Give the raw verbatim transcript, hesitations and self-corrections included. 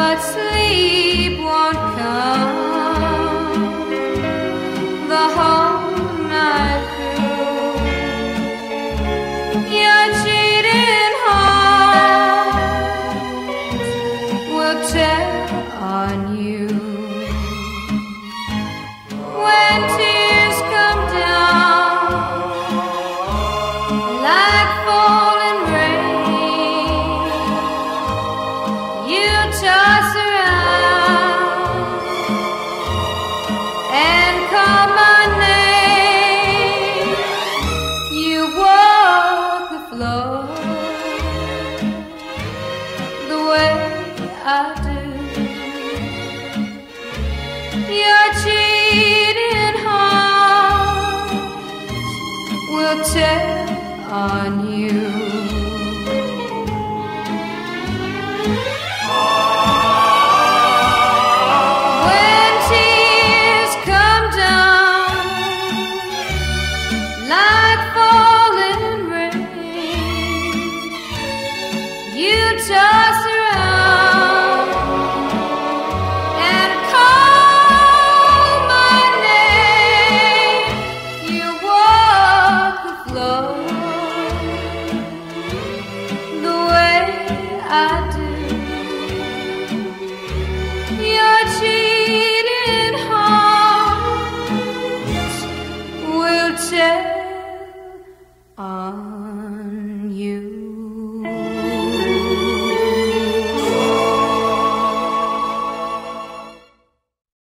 but sleep won't come the whole night through. Your cheating heart will tell on you. When tears come down like falling rain, you toss around and call my name. You walk the floor the way I do. Your cheating heart will tell on you.